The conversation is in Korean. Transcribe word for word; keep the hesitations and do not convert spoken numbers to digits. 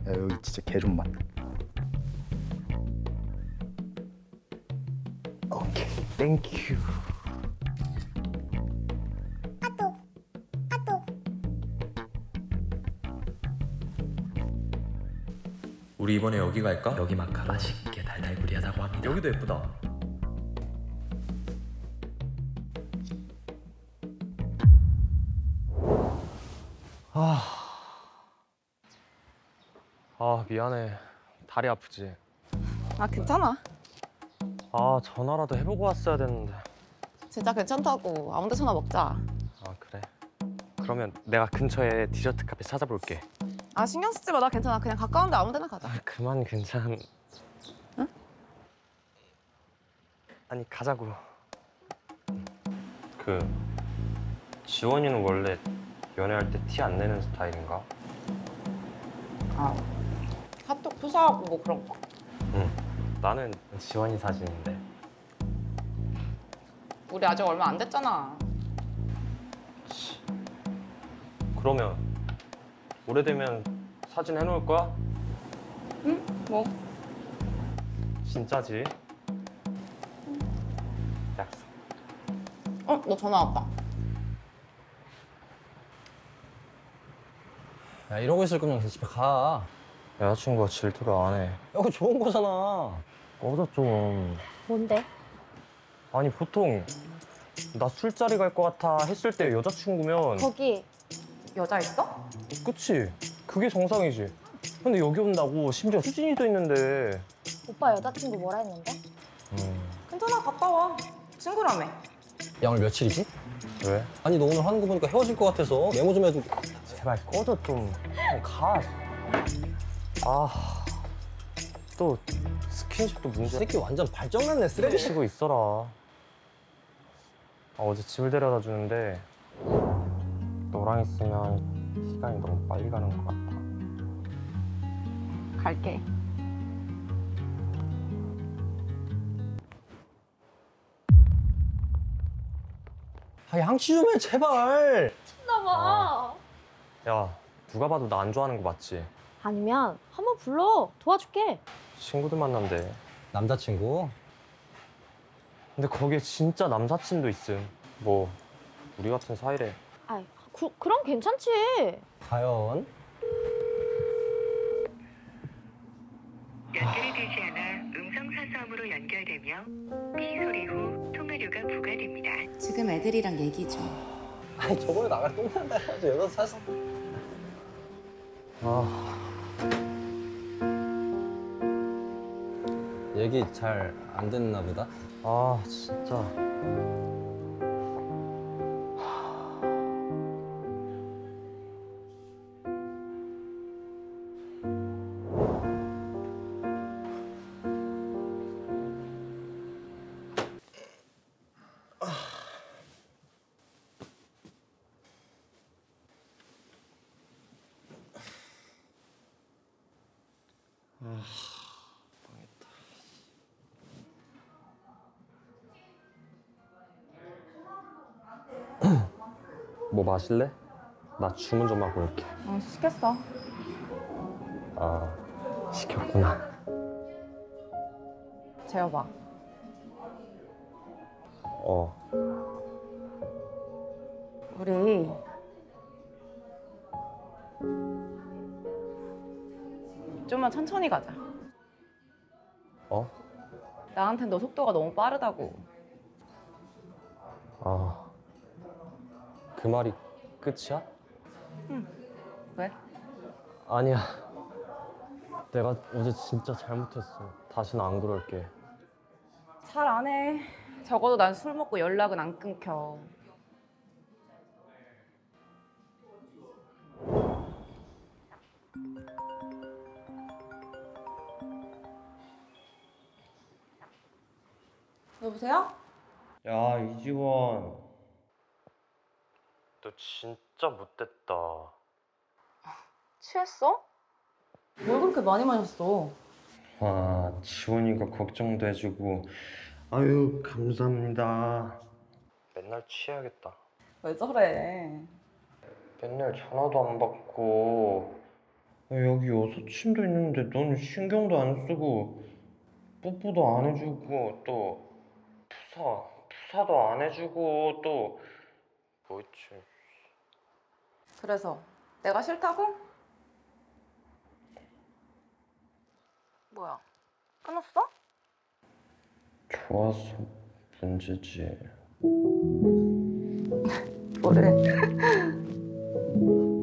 야, 여기 진짜 개 좀 많다. 오케이, 땡큐. 우리 이번에 여기 갈까? 여기 마카 맛있게 달달구리하다고 합니다. 여기도 예쁘다. 아, 아 미안해. 다리 아프지? 아 괜찮아. 아 전화라도 해보고 왔어야 됐는데. 진짜 괜찮다고. 아무 데서나 먹자. 아 그래? 그러면 내가 근처에 디저트 카페 찾아볼게. 아 신경 쓰지 마. 나 괜찮아. 그냥 가까운데 아무 데나 가자. 아 그만 괜찮... 응? 아니 가자고. 그... 지원이는 원래 연애할 때 티 안 내는 스타일인가? 아 카톡 푸사하고 뭐 그런 거? 응. 나는 지원이 사진인데. 우리 아직 얼마 안 됐잖아. 그러면 오래되면 사진 해놓을 거야? 응? 뭐? 진짜지? 약속. 어? 너 전화 왔다. 야 이러고 있을 거면 그냥 집에 가. 여자친구가 질투를 안 해. 야 그거 좋은 거잖아. 꺼져 좀. 뭔데? 아니 보통 나 술자리 갈 것 같아 했을 때 여자친구면 거기 여자 있어? 그치? 그게 정상이지. 근데 여기 온다고 심지어 수진이도 있는데. 오빠 여자친구 뭐라 했는데? 음... 괜찮아. 갔다 와. 친구라며. 야 오늘 며칠이지? 왜? 아니 너 오늘 하는 거 보니까 헤어질 것 같아서 메모 좀 해도. 제발 꺼져 좀. 그냥 가. 아... 또 스킨십도 이 문제. 새끼 완전 발정났네. 쓰레기. 쉬고 있어라. 아, 어제 집을 데려다 주는데 너랑 있으면 시간이 너무 빨리 가는 것 같아. 갈게. 아 양치 좀 해 제발. 나봐. 야, 누가 봐도 나 안 좋아하는 거 맞지? 아니면 한번 불러. 도와줄게. 친구들 만난대. 남자친구? 근데 거기에 진짜 남사친도 있음. 뭐 우리 같은 사이래. 아이, 그, 그럼 괜찮지. 과연? 연결이 되지 않아 음성 사서음으로 연결되며 삐 소리 후 통화료가 부과됩니다. 지금 애들이랑 얘기 중. 아니 저번에 나가 똥 난다 해가지고 여자 사실. 아 얘기 잘 안 됐나 보다. 아 진짜. 뭐 마실래? 나 주문 좀 하고 올게. 응 시켰어. 아 시켰구나. 재워봐. 어. 우리 좀만 천천히 가자. 어? 나한텐 너 속도가 너무 빠르다고. 아. 그 말이 끝이야? 응. 왜? 아니야. 내가 어제 진짜 잘못했어. 다시는 안 그럴게. 잘 안 해. 적어도 난 술 먹고 연락은 안 끊겨. 여보세요? 야 이지원. 너 진짜 못됐다. 취했어? 뭘 그렇게 많이 마셨어? 아 지원이가 걱정도 해주고. 아유 감사합니다. 맨날 취해야겠다. 왜 저래? 맨날 전화도 안 받고 여기 여섯 침도 있는데 넌 신경도 안 쓰고 뽀뽀도 안 해주고 또 푸사 푸사도 안 해주고 또 뭐 있지? 그래서 내가 싫다고? 뭐야? 끊었어? 좋아서 문제지. 뭐래?